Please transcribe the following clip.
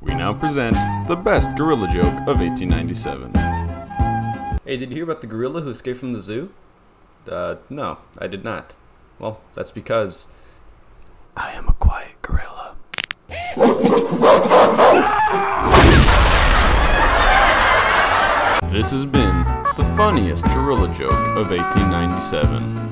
We now present the best gorilla joke of 1897. Hey, did you hear about the gorilla who escaped from the zoo? No, I did not. Well, that's because I am a quiet gorilla. This has been the funniest gorilla joke of 1897.